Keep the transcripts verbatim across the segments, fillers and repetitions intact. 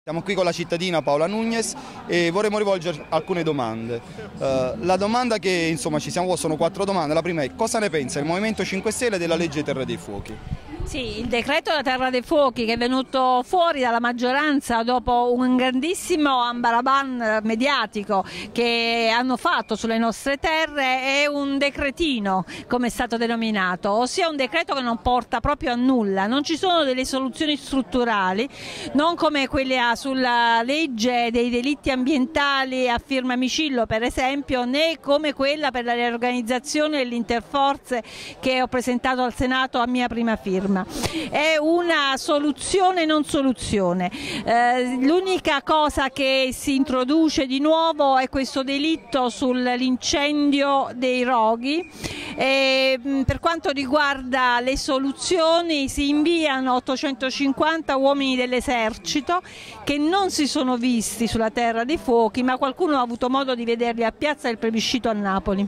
Siamo qui con la cittadina Paola Nunez e vorremmo rivolgere alcune domande. Uh, la domanda che insomma ci siamo sono quattro domande. La prima è: cosa ne pensa il Movimento cinque Stelle della legge Terra dei Fuochi? Sì, il decreto della Terra dei Fuochi che è venuto fuori dalla maggioranza dopo un grandissimo ambaraban mediatico che hanno fatto sulle nostre terre è un decretino, come è stato denominato, ossia un decreto che non porta proprio a nulla. Non ci sono delle soluzioni strutturali, non come quelle sulla legge dei delitti ambientali a firma Micillo per esempio, né come quella per la riorganizzazione dell'Interforze che ho presentato al Senato a mia prima firma. È una soluzione non soluzione. Eh, l'unica cosa che si introduce di nuovo è questo delitto sull'incendio dei roghi. E, per quanto riguarda le soluzioni, si inviano ottocentocinquanta uomini dell'esercito che non si sono visti sulla Terra dei Fuochi, ma qualcuno ha avuto modo di vederli a Piazza del Plebiscito a Napoli.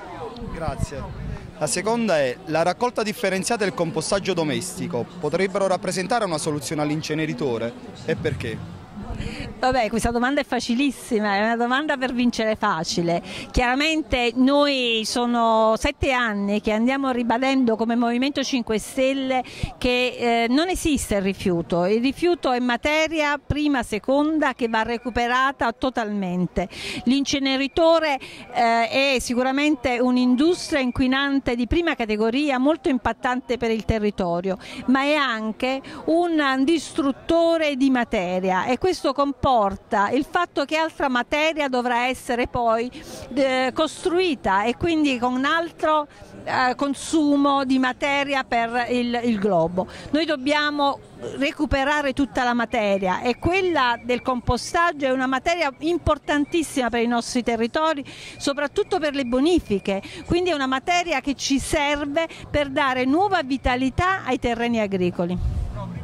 Grazie. La seconda è: la raccolta differenziata e il compostaggio domestico potrebbero rappresentare una soluzione all'inceneritore, e perché? Vabbè, questa domanda è facilissima, è una domanda per vincere facile. Chiaramente noi sono sette anni che andiamo ribadendo come Movimento cinque Stelle che eh, non esiste il rifiuto. Il rifiuto è materia prima, seconda, che va recuperata totalmente. L'inceneritore eh, è sicuramente un'industria inquinante di prima categoria, molto impattante per il territorio, ma è anche un distruttore di materia, e questo comporta il fatto che altra materia dovrà essere poi eh, costruita, e quindi con un altro eh, consumo di materia per il, il globo. Noi dobbiamo recuperare tutta la materia, e quella del compostaggio è una materia importantissima per i nostri territori, soprattutto per le bonifiche, quindi è una materia che ci serve per dare nuova vitalità ai terreni agricoli.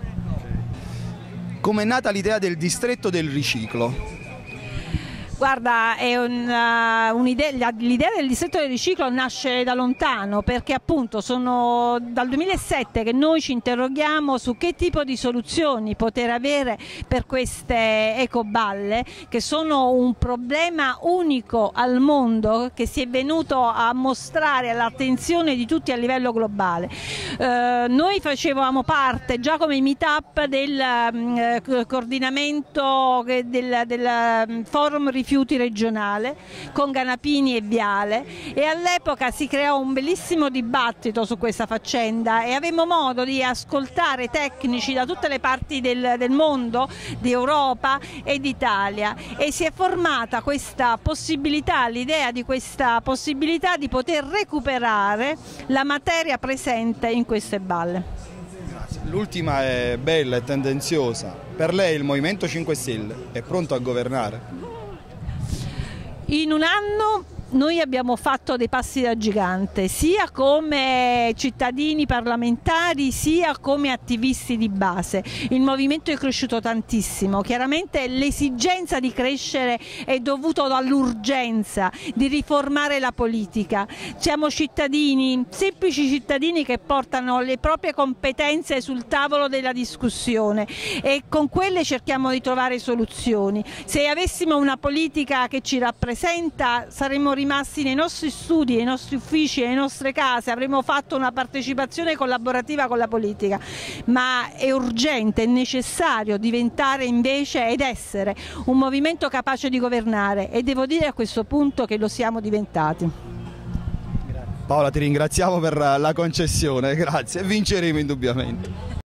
Come è nata l'idea del distretto del riciclo? Guarda, un, l'idea del distretto del riciclo nasce da lontano, perché appunto sono dal duemilasette che noi ci interroghiamo su che tipo di soluzioni poter avere per queste ecoballe, che sono un problema unico al mondo, che si è venuto a mostrare all'attenzione di tutti a livello globale. Eh, noi facevamo parte già come meetup del eh, coordinamento del, del forum rifiuti rifiuti regionale con Ganapini e Viale, e all'epoca si creò un bellissimo dibattito su questa faccenda e avemmo modo di ascoltare tecnici da tutte le parti del, del mondo, di Europa e d'Italia, e si è formata questa possibilità, l'idea di questa possibilità di poter recuperare la materia presente in queste balle. L'ultima è bella e tendenziosa. Per lei il Movimento cinque Stelle è pronto a governare? In un anno noi abbiamo fatto dei passi da gigante, sia come cittadini parlamentari sia come attivisti di base. Il movimento è cresciuto tantissimo, chiaramente l'esigenza di crescere è dovuta all'urgenza di riformare la politica. Siamo cittadini, semplici cittadini che portano le proprie competenze sul tavolo della discussione, e con quelle cerchiamo di trovare soluzioni. Se avessimo una politica che ci rappresenta saremmo rimasti nei nostri studi, nei nostri uffici, nelle nostre case, avremmo fatto una partecipazione collaborativa con la politica, ma è urgente, è necessario diventare invece ed essere un movimento capace di governare, e devo dire a questo punto che lo siamo diventati. Paola, ti ringraziamo per la concessione, grazie, vinceremo indubbiamente.